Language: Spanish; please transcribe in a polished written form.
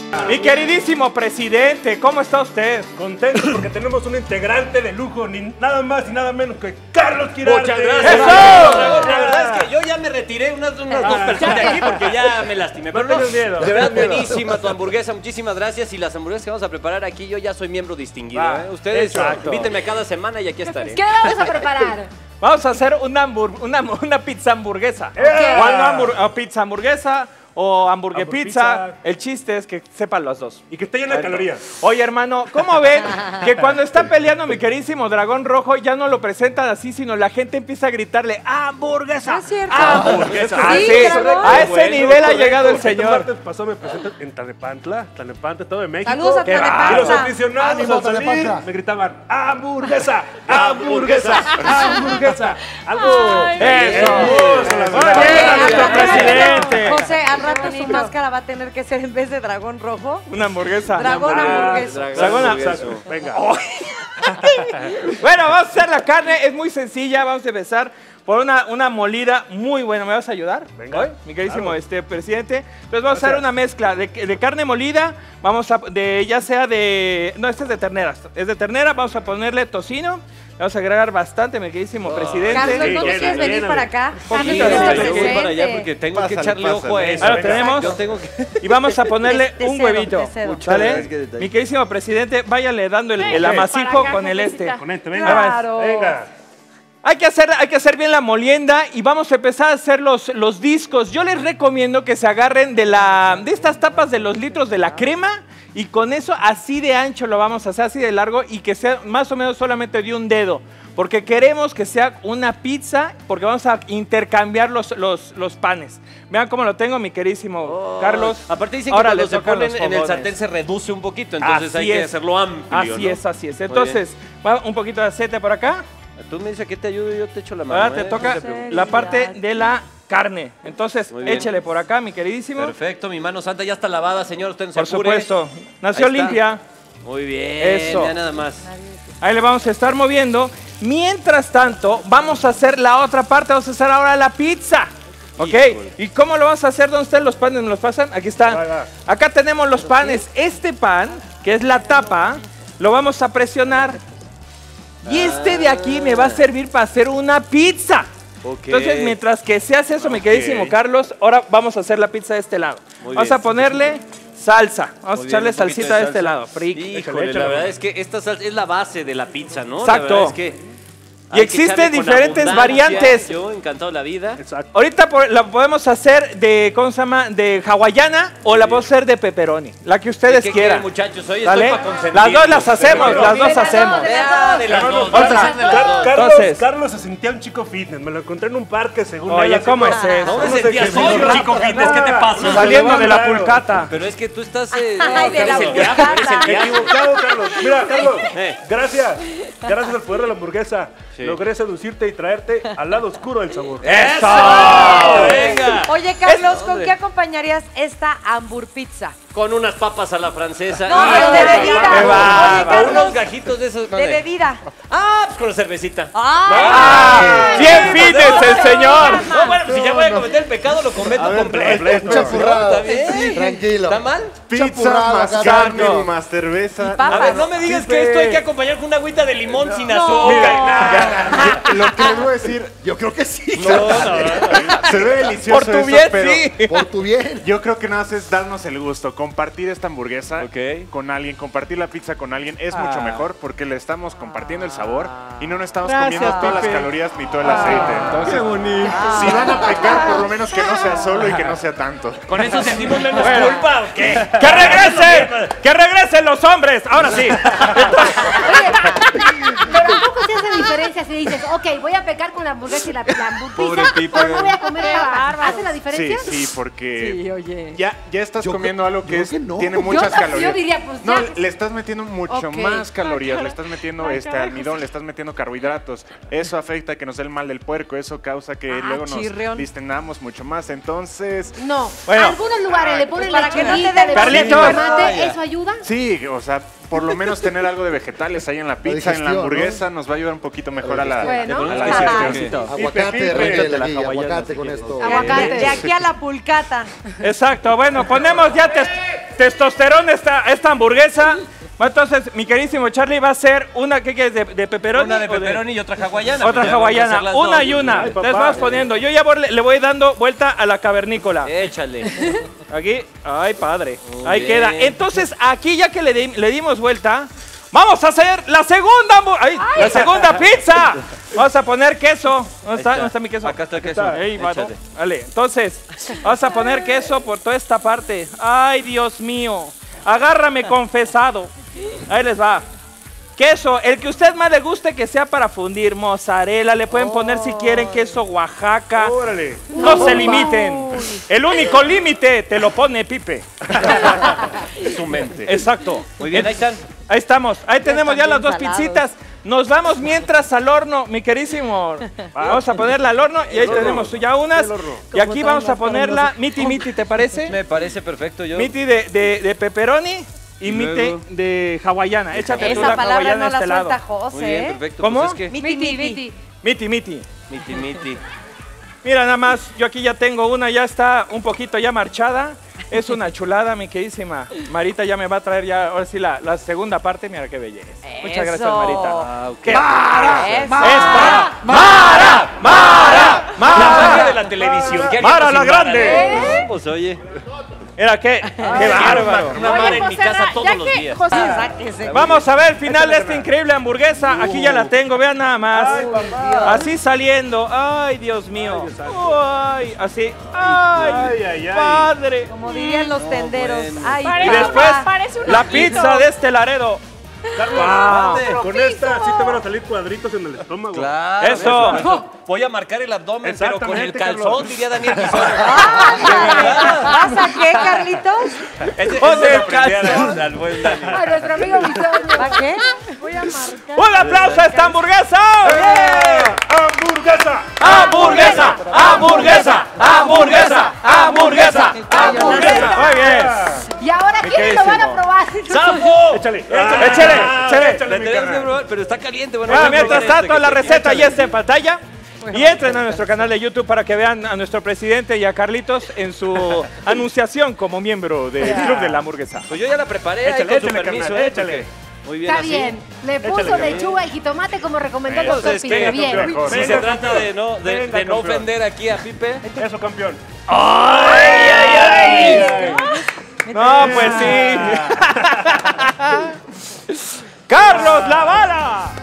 Mi queridísimo presidente, ¿cómo está usted? Contento porque tenemos un integrante de lujo, ni nada más y nada menos que Carlos Quirarte. Muchas gracias. ¡Eso! La verdad es que yo ya me retiré unas 2 personas de aquí porque ya me lastimé. Pero no, de verdad, buenísima tu hamburguesa, muchísimas gracias. Y las hamburguesas que vamos a preparar aquí, yo ya soy miembro distinguido. Ustedes invítenme cada semana y aquí estaré. ¿Qué vamos a preparar? Vamos a hacer una pizza hamburguesa. O una pizza hamburguesa o hamburguesa pizza. El chiste es que sepan los dos. Y que esté llena de calorías. Oye, hermano, ¿cómo ven que cuando está peleando mi queridísimo dragón rojo ya no lo presentan así, sino la gente empieza a gritarle ¡hamburguesa! ¿No es cierto? ¡Hamburguesa! Sí, A ese nivel ha llegado el señor. Este martes pasó, me presenté en Tlanepantla, Estado de México. Saludos a Tlanepantla. Y los aficionados al salir me gritaban ¡hamburguesa! ¡hamburguesa! ¡hamburguesa! Algo ¡Eso! Muy bien a nuestro presidente. José, al rato su máscara va a tener que ser en vez de dragón rojo. Una hamburguesa. Dragón hamburguesa. Dragón hamburguesa. Venga. Bueno, vamos a hacer la carne, es muy sencilla, vamos a empezar por una molida muy buena. ¿Me vas a ayudar? Venga. ¿Hoy? Mi queridísimo presidente. Entonces vamos a hacer una mezcla de carne molida, vamos a, ya sea de, no, esta es de ternera, vamos a ponerle tocino. Vamos a agregar bastante, mi queridísimo presidente. Carlos, ¿no quieres venir para acá? Poquito, Carlos, Voy para allá porque tengo que echarle ojo a eso. Ahora tenemos. Yo tengo que... Y vamos a ponerle Te un cedo, huevito. te cedo. ¿Sale? Mi queridísimo presidente, váyale dando el amasijo con el Con este, venga. Claro. Venga. Hay que hacer bien la molienda y vamos a empezar a hacer los discos. Yo les recomiendo que se agarren de estas tapas de los litros de la crema y con eso así de ancho lo vamos a hacer, así de largo y que sea más o menos solamente de un dedo. Porque queremos que sea una pizza, porque vamos a intercambiar los panes. Vean cómo lo tengo, mi queridísimo Carlos. Aparte dicen que Ahora cuando se tocan ponen los en el fogones. sartén se reduce un poquito, entonces Así hay que es. hacerlo amplio, Así ¿no? es, así es. Entonces, va un poquito de aceite por acá. Tú me dices que te ayudo y yo te echo la mano. Ahora te toca No te preocupes. la parte de la carne. Entonces, Muy bien. échele por acá, mi queridísimo. Perfecto, mi mano santa ya está lavada, señor, usted no se Por apure. supuesto. Nació Ahí está. limpia. Muy bien, Eso. ya nada más. Ahí le vamos a estar moviendo. Mientras tanto, vamos a hacer la otra parte. Vamos a hacer ahora la pizza. ¿Ok? Híjole. ¿Y cómo lo vamos a hacer? ¿Dónde están los panes? ¿Me los pasan? Aquí están. Acá tenemos los panes. Este pan, que es la tapa, lo vamos a presionar. Y este de aquí me va a servir para hacer una pizza. Ok. Entonces, mientras que se hace eso, mi queridísimo Carlos, ahora vamos a hacer la pizza de este lado. Muy Vamos bien. a ponerle salsa. Vamos a Muy echarle bien, un poquito salsita de salsa. este lado. Frick. Híjole, la verdad es que esta salsa es la base de la pizza, ¿no? Exacto. La verdad es que Y existen diferentes variantes. Yo encantado la vida. Exacto. Ahorita la podemos hacer de, ¿cómo se llama? De hawaiana o la podemos hacer de pepperoni. La que ustedes ¿Qué quieran. quieren, muchachos? Hoy ¿Sale? estoy para consentir. Las dos las hacemos, las dos hacemos. De las dos. Otra. Vamos a hacer de las dos. Entonces. Carlos se sentía un chico fitness. Me lo encontré en un parque, según Oye, él, ¿cómo hace- es eso? No me No sé sentías qué soy un me- chico fitness, ¿qué te pasa? Saliendo de la Claro. pulcata. Pero es que tú estás... Ay, de la eres el diablo, eres el diablo. Equivocado, Carlos. Mira, Carlos, Eh. gracias. Gracias al poder de la hamburguesa. Sí. Logré seducirte y traerte al lado oscuro del sabor. ¡Eso! ¡Venga! Oye, Carlos, ¿con Hombre. qué acompañarías esta hamburpizza? Con unas papas a la francesa. No, Y- pero de bebida. qué va, Oye, Con Carlos, unos gajitos de esos. de bebida. Ah, pues con la cervecita. ¡Ah! ¡Bien fitness el señor! No, bueno, pues si ya voy a cometer el pecado, lo cometo completo. Chapurrado. ¿Está bien? Tranquilo. ¿Está mal? Pizza Pizza más acá, carne no. más cerveza. Y papas. A ver, no me digas que esto hay que acompañar con una agüita de limón sin No. azúcar. Lo que les voy a decir, yo creo que sí. No. Se ve delicioso Por tu eso, bien, pero sí. Por tu bien. yo creo que nada más es darnos el gusto, compartir esta hamburguesa Ok. con alguien, compartir la pizza con alguien es mucho mejor porque le estamos compartiendo el sabor y no nos estamos Gracias, comiendo todas las Pepe. calorías ni todo el aceite. Entonces, si van a pecar, por lo menos que no sea solo y que no sea tanto. ¿Con eso sentimos menos Bueno. culpa o qué? ¡Que regresen! ¡Que regresen los hombres! Ahora sí. Pero tampoco se hace diferencia si dices, ok, voy a pecar con la hamburguesa y la Pobre hamburguesa, Pipa. pero no voy a comer Qué papas. bárbaro. ¿Hace la diferencia? Sí, porque Sí, oye. ya estás Yo comiendo creo- algo yo que, creo es, que no. tiene Yo muchas también, calorías. yo diría, pues, no, ya. le estás metiendo mucho Ok. más calorías, le estás metiendo almidón, le estás metiendo carbohidratos. Eso afecta a que nos dé el mal del puerco, eso causa que luego chirrión. nos distendamos mucho más. Entonces, No. Bueno. A algunos lugares le ponen Para que no te lechuguita, dé le ponen Carlitos. tomate, ¿eso ayuda? sí, o sea, por lo menos tener algo de vegetales ahí en la pizza, en la digestión, hamburguesa, nos va a ayudar un poquito mejor a la, Bueno. a la Ajá. digestión. Aguacate, Pipe, réngale la aquí, hawaiana, aguacate si con quieres. esto. De aquí a la pulcata. Exacto, bueno, ponemos ya testosterona esta hamburguesa. Entonces, mi queridísimo Charlie va a hacer una, ¿qué quieres? ¿De pepperoni? Una de pepperoni y otra hawaiana. Otra hawaiana, una y una. Entonces vamos poniendo. Yo ya le voy dando vuelta a la cavernícola. Échale. Aquí, ay padre, ahí bien. queda. Entonces, aquí ya que le dimos vuelta, vamos a hacer la segunda la segunda pizza. Vamos a poner queso. ¿Dónde está mi queso? Acá está el queso. Ahí, vale, entonces, vamos a poner queso por toda esta parte. Ay, Dios mío. Agárrame confesado. Ahí les va. Queso, el que a usted más le guste que sea para fundir. Mozzarella, le pueden poner si quieren queso Oaxaca. Órale. No se limiten. El único límite te lo pone Pipe. Su mente. Exacto. Muy bien, ahí están. Ahí estamos. Ahí tenemos ya las dos salados. pizzitas. Nos vamos mientras al horno, mi querísimo. Vamos a ponerla al horno y ahí tenemos ya unas. Y aquí vamos a ponerla miti, ¿te parece? Me parece perfecto. Yo. Miti de pepperoni y miti de hawaiana. Échate tú la Esa palabra hawaiana no a la este lado. suelta José. Muy bien, perfecto. ¿Cómo? Pues es que... Miti. Miti. Miti. Mira, nada más, yo aquí ya tengo una, ya está un poquito ya marchada. Es una chulada, mi queridísima. Marita ya me va a traer ya, ahora sí, la segunda parte. Mira qué belleza. Muchas gracias, Eso. Marita. Ah, ok. ¿Qué? Eso. ¡Mara! La magia de la televisión. ¿Qué haríamos Mara la sin grande. no? Pues oye. Mira, qué bárbaro. Una Oye, Mara en mi José, casa ya todos los que días. José, sáquese. Vamos a ver el final de esta increíble hamburguesa. Aquí ya la tengo, vean nada más. Así saliendo. Ay, Dios mío. Ay, así. Ay, padre. Como dirían los tenderos. bueno. Ay, Y después Parece un la ojito. pizza de este Laredo. Con esta sí te van a salir cuadritos en el estómago. Claro. Eso. Voy a marcar el abdomen, pero con el Exactamente, calzón, Carlos. diría Daniel Guisón. ¿Vas a qué, Carlitos? Con el calzón. Al buen Dani. A nuestro amigo Bisoño. ¿Va qué? Voy a marcar. ¡Un aplauso a esta hamburguesa! ¡Hamburguesa! ¡Hamburguesa! ¡Hamburguesa! ¡Hamburguesa! ¡Hamburguesa! ¡Hamburguesa! Muy bien. Y ahora, ¿quiénes lo van a probar? ¡Sampo! Échale. Le tenemos que probar, pero está caliente. Bueno, Bueno, vamos a mientras probar tanto, este la que- receta ya está en pantalla. Y entren a nuestro canal de YouTube para que vean a nuestro presidente y a Carlitos en su anunciación como miembro del Club de la Hamburguesa. Pues yo ya la preparé, ahí Échale, con su échale, permiso, carnal, porque- échale. Muy bien, Está así. bien. Le puso Échale, lechuga y jitomate como recomendó el Pues doctor es que, Pipe. Bien. campeón. si Venga, se trata de no, Venga, de no campeón. ofender aquí a Pipe. Eso, campeón. No, pues sí. Carlos La Bala.